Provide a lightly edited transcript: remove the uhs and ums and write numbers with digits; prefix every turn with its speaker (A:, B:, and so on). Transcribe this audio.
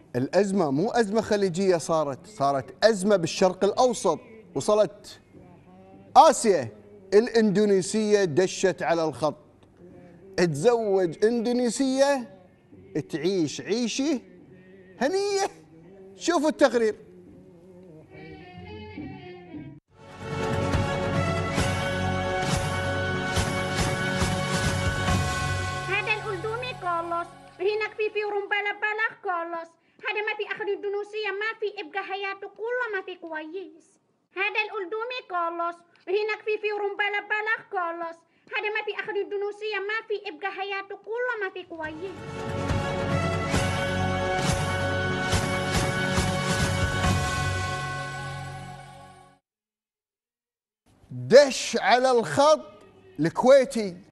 A: الأزمة مو أزمة خليجية، صارت أزمة بالشرق الأوسط، وصلت آسيا. الإندونيسية دشت على الخط، تزوج إندونيسية تعيش عيشة هنية. شوفوا التقرير.
B: هذا الأردني خلاص، هناك في أوروبا بلح خلاص. هذا ما في آخر الدنيا، ما في إبقى حياته كله ما في كويس. هذا الأردني خلاص، هناك في أوروبا بلح خلاص. هذا ما في آخر الدنيا، ما في إبقى حياته كله ما في كويس.
A: دش على الخط الكويتي